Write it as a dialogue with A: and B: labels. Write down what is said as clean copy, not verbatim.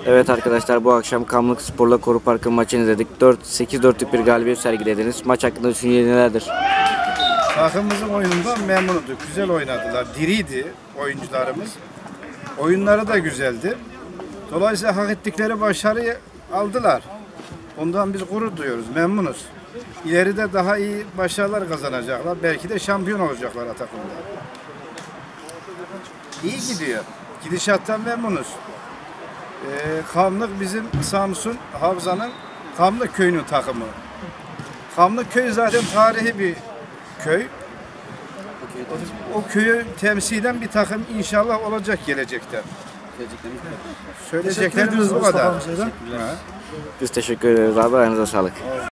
A: Evet arkadaşlar, bu akşam Kamlık Spor'la Koru Park'ın maçını izledik. 8-4'lük bir galibiyet sergilediniz. Maç hakkında düşünceleri nelerdir?
B: Takımımızın oyunundan memnunduk. Güzel oynadılar. Diriydi oyuncularımız. Oyunları da güzeldi. Dolayısıyla hak ettikleri başarıyı aldılar. Ondan biz gurur duyuyoruz, memnunuz. İleride daha iyi başarılar kazanacaklar. Belki de şampiyon olacaklar takımda. İyi gidiyor. Gidişattan memnunuz. Kamlık bizim Samsun Havza'nın Kamlık köyünün takımı. Kamlık köy zaten tarihi bir köy. O köyü temsilen bir takım inşallah olacak gelecekte. Söyleyeceklerimiz bu kadar.
A: Biz teşekkür ederiz abi. Ayağınıza sağlık.